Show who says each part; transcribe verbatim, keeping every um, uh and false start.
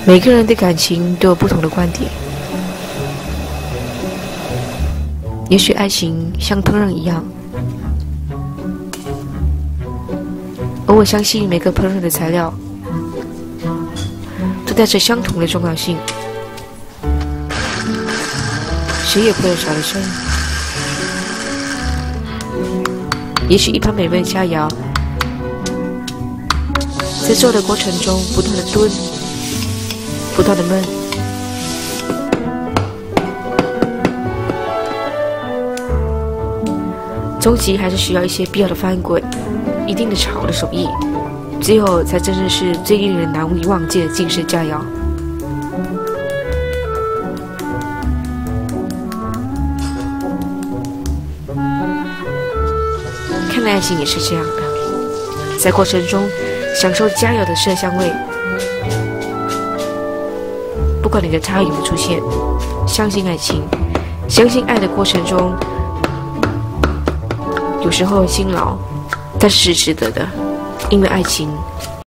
Speaker 1: 每个人对感情都有不同的观点。也许爱情像烹饪一样，而我相信每个烹饪的材料都带着相同的重要性，谁也不能少了谁。也许一盘美味佳肴，在做的过程中不断的炖，不断的焖，终极还是需要一些必要的翻滚，一定的炒的手艺，最后才真正是最令人难以忘记的惊世佳肴。看来爱情也是这样的，在过程中享受佳肴的麝香味。不管你的他有没有出现，相信爱情，相信爱的过程中，有时候辛劳，但是是值得的，因为爱情